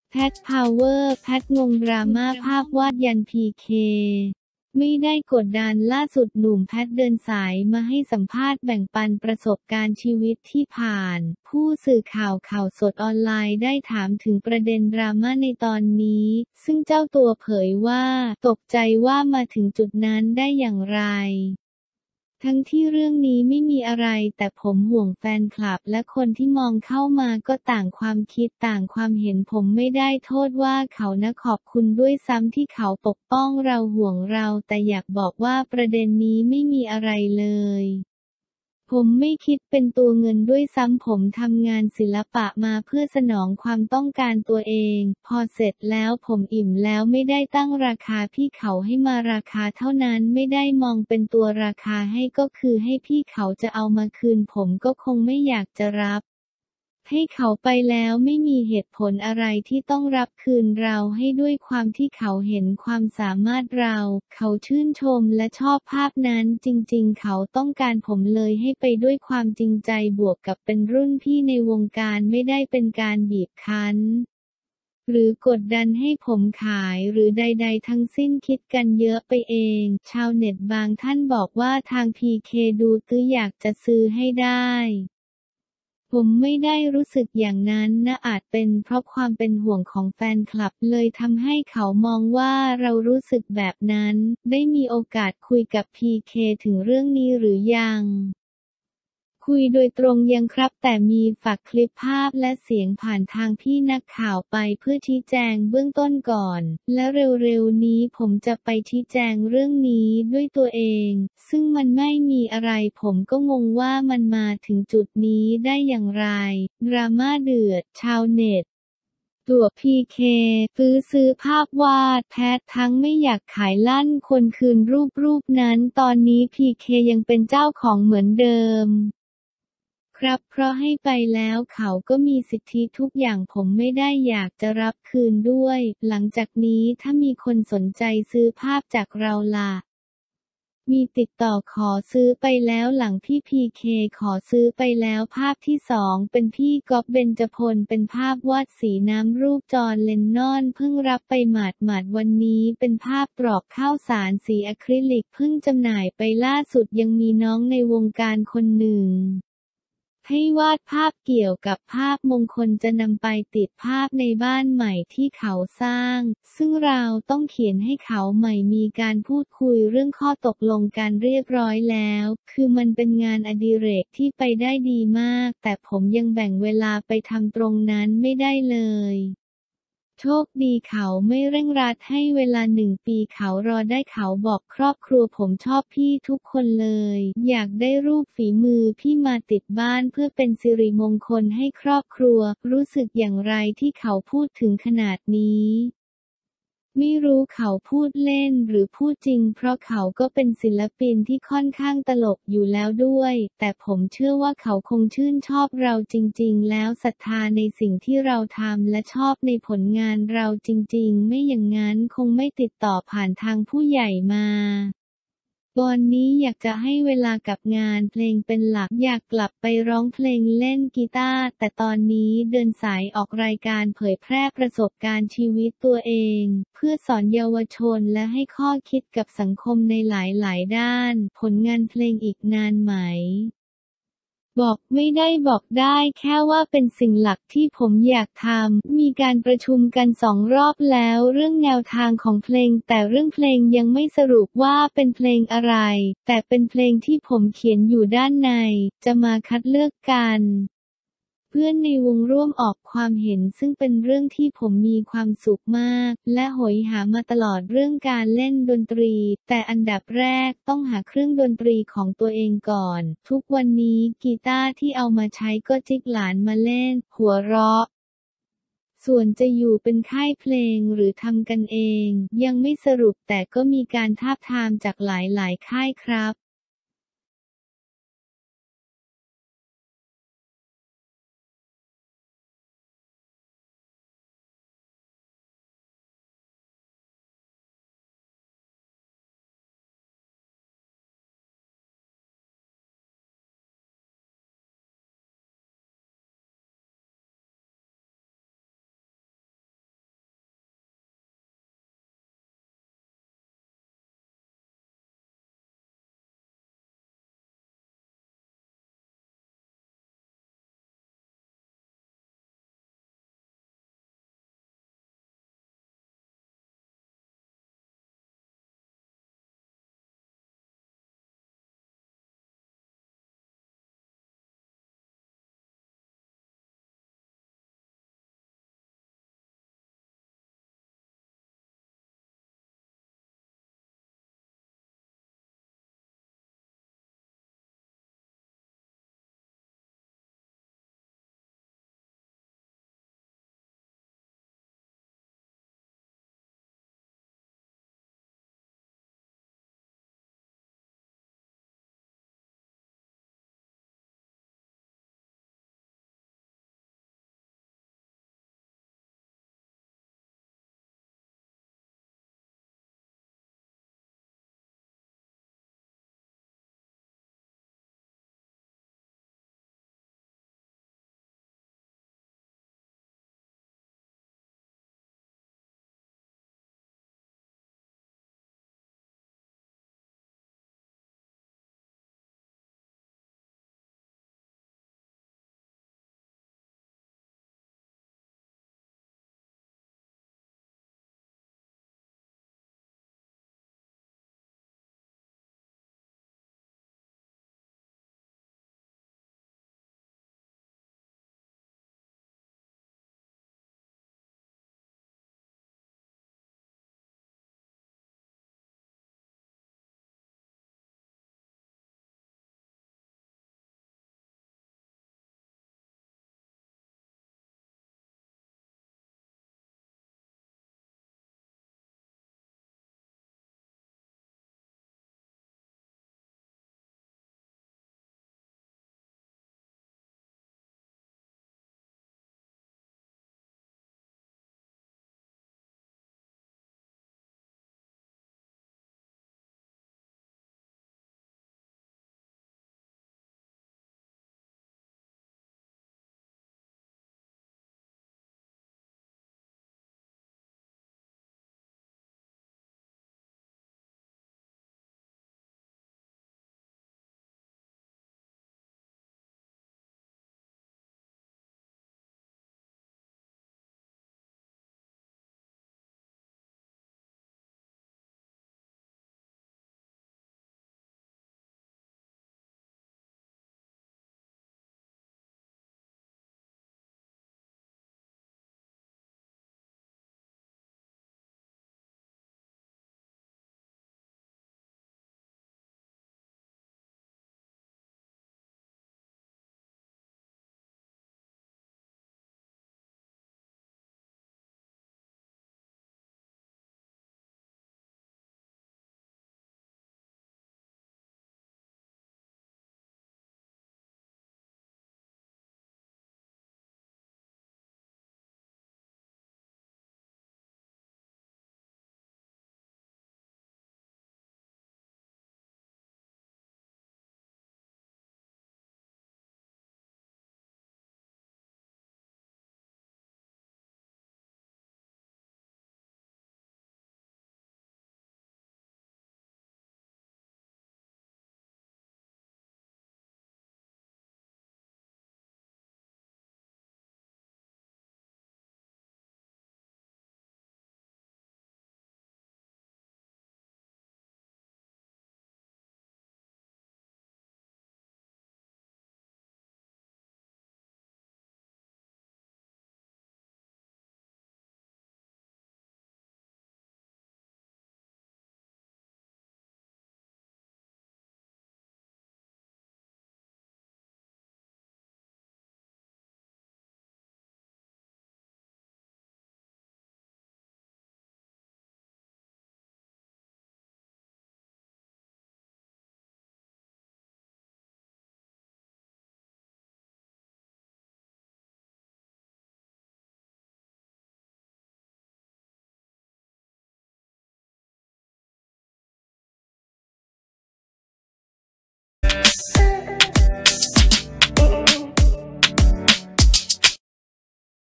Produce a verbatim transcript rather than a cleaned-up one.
แพทพาวเวอร์ แพทงงดราม่าภาพวาดยันพีเคไม่ได้กดดันล่าสุดหนุ่มแพทเดินสายมาให้สัมภาษณ์แบ่งปันประสบการณ์ชีวิตที่ผ่าน ผู้สื่อข่าวข่าวสดออนไลน์ได้ถามถึงประเด็นดราม่าในตอนนี้ ซึ่งเจ้าตัวเผยว่าตกใจว่ามาถึงจุดนั้นได้อย่างไรทั้งที่เรื่องนี้ไม่มีอะไรแต่ผมห่วงแฟนคลับและคนที่มองเข้ามาก็ต่างความคิดต่างความเห็นผมไม่ได้โทษว่าเขานะขอบคุณด้วยซ้ำที่เขาปกป้องเราห่วงเราแต่อยากบอกว่าประเด็นนี้ไม่มีอะไรเลยผมไม่คิดเป็นตัวเงินด้วยซ้ำผมทำงานศิลปะมาเพื่อสนองความต้องการตัวเองพอเสร็จแล้วผมอิ่มแล้วไม่ได้ตั้งราคาพี่เขาให้มาราคาเท่านั้นไม่ได้มองเป็นตัวราคาให้ก็คือให้พี่เขาจะเอามาคืนผมก็คงไม่อยากจะรับให้เขาไปแล้วไม่มีเหตุผลอะไรที่ต้องรับคืนเราให้ด้วยความที่เขาเห็นความสามารถเราเขาชื่นชมและชอบภาพนั้นจริงๆเขาต้องการผมเลยให้ไปด้วยความจริงใจบวกกับเป็นรุ่นพี่ในวงการไม่ได้เป็นการบีบคั้นหรือกดดันให้ผมขายหรือใดๆทั้งสิ้นคิดกันเยอะไปเองชาวเน็ตบางท่านบอกว่าทางพีเคดูตื้ออยากจะซื้อให้ได้ผมไม่ได้รู้สึกอย่างนั้นนะอาจเป็นเพราะความเป็นห่วงของแฟนคลับเลยทำให้เขามองว่าเรารู้สึกแบบนั้นได้มีโอกาสคุยกับพีเคถึงเรื่องนี้หรือยังคุยโดยตรงยังครับแต่มีฝากคลิปภาพและเสียงผ่านทางพี่นักข่าวไปเพื่อชี้แจงเบื้องต้นก่อนและเร็วๆนี้ผมจะไปชี้แจงเรื่องนี้ด้วยตัวเองซึ่งมันไม่มีอะไรผมก็งงว่ามันมาถึงจุดนี้ได้อย่างไรดราม่าเดือดชาวเน็ตตัวพีเคซื้อซื้อภาพวาดแพททั้งไม่อยากขายลั่นคนคืนรูปรูปนั้นตอนนี้พีเคยังเป็นเจ้าของเหมือนเดิมครับเพราะให้ไปแล้วเขาก็มีสิทธิทุกอย่างผมไม่ได้อยากจะรับคืนด้วยหลังจากนี้ถ้ามีคนสนใจซื้อภาพจากเราล่ะมีติดต่อขอซื้อไปแล้วหลังพี่พีเคขอซื้อไปแล้วภาพที่สองเป็นพี่ก๊อฟเบญจพลเป็นภาพวาดสีน้ำรูปจอห์นเลนนอนเพิ่งรับไปหมาดๆวันนี้เป็นภาพกรอบข้าวสารสีอะคริลิกเพิ่งจำหน่ายไปล่าสุดยังมีน้องในวงการคนหนึ่งให้วาดภาพเกี่ยวกับภาพมงคลจะนำไปติดภาพในบ้านใหม่ที่เขาสร้างซึ่งเราต้องเขียนให้เขาใหม่มีการพูดคุยเรื่องข้อตกลงกันเรียบร้อยแล้วคือมันเป็นงานอดิเรกที่ไปได้ดีมากแต่ผมยังแบ่งเวลาไปทำตรงนั้นไม่ได้เลยโชคดีเขาไม่เร่งรัดให้เวลาหนึ่งปีเขารอได้เขาบอกครอบครัวผมชอบพี่ทุกคนเลยอยากได้รูปฝีมือพี่มาติดบ้านเพื่อเป็นสิริมงคลให้ครอบครัวรู้สึกอย่างไรที่เขาพูดถึงขนาดนี้ไม่รู้เขาพูดเล่นหรือพูดจริงเพราะเขาก็เป็นศิลปินที่ค่อนข้างตลกอยู่แล้วด้วยแต่ผมเชื่อว่าเขาคงชื่นชอบเราจริงๆแล้วศรัทธาในสิ่งที่เราทำและชอบในผลงานเราจริงๆไม่อย่างนั้นคงไม่ติดต่อผ่านทางผู้ใหญ่มาตอนนี้อยากจะให้เวลากับงานเพลงเป็นหลักอยากกลับไปร้องเพลงเล่นกีตาร์แต่ตอนนี้เดินสายออกรายการเผยแพร่ประสบการณ์ชีวิตตัวเองเพื่อสอนเยาวชนและให้ข้อคิดกับสังคมในหลายๆด้านผลงานเพลงอีกนานไหมบอกไม่ได้บอกได้แค่ว่าเป็นสิ่งหลักที่ผมอยากทำมีการประชุมกันสองรอบแล้วเรื่องแนวทางของเพลงแต่เรื่องเพลงยังไม่สรุปว่าเป็นเพลงอะไรแต่เป็นเพลงที่ผมเขียนอยู่ด้านในจะมาคัดเลือกกันเพื่อนในวงร่วมออกความเห็นซึ่งเป็นเรื่องที่ผมมีความสุขมากและโหยหามาตลอดเรื่องการเล่นดนตรีแต่อันดับแรกต้องหาเครื่องดนตรีของตัวเองก่อนทุกวันนี้กีตาร์ที่เอามาใช้ก็จิกหลานมาเล่นหัวเราะส่วนจะอยู่เป็นค่ายเพลงหรือทำกันเองยังไม่สรุปแต่ก็มีการทาบทามจากหลายๆค่ายครับ